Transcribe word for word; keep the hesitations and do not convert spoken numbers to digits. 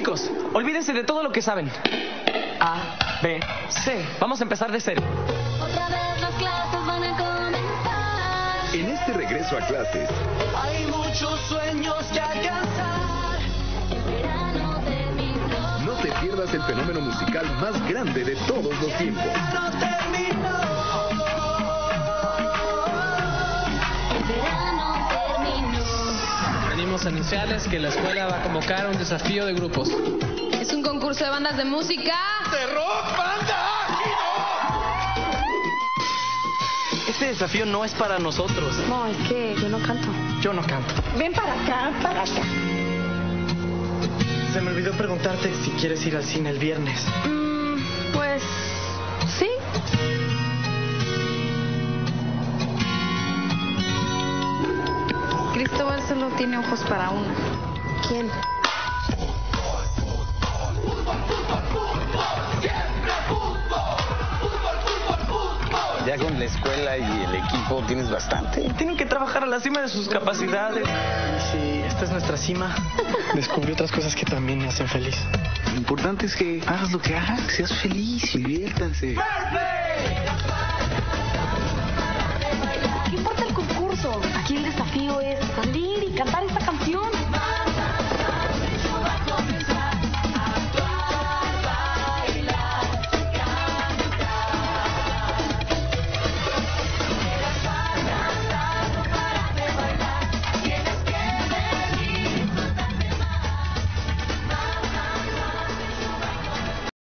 Chicos, olvídense de todo lo que saben. A, B, C. Vamos a empezar de cero. Otra vez las clases van a comenzar. En este regreso a clases, Hay muchos sueños que alcanzar. El verano terminó. no te pierdas el fenómeno musical más grande de todos los tiempos. No terminó. El verano terminó. Venimos a anunciarles que la escuela va a convocar un desafío de grupos. Es un concurso de bandas de música. Este desafío no es para nosotros. No, es que yo no canto. Yo no canto. Ven para acá, para acá. Se me olvidó preguntarte si quieres ir al cine el viernes. Mm, pues sí. Cristóbal solo tiene ojos para uno. ¿Quién? Ya con la escuela y el equipo tienes bastante. Tienen que trabajar a la cima de sus capacidades. Sí, esta es nuestra cima. Descubrí otras cosas que también me hacen feliz. Lo importante es que hagas lo que hagas, que seas feliz, diviértanse. ¿Qué importa el concurso? Aquí el desafío es salir y cantar esta